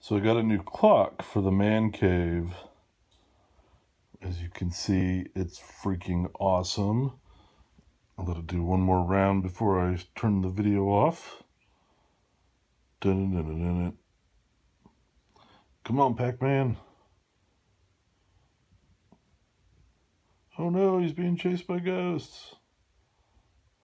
So I got a new clock for the man cave. As you can see, it's freaking awesome. I'll let it do one more round before I turn the video off. Dun-dun-dun-dun-dun. Come on, Pac-Man. Oh no, he's being chased by ghosts.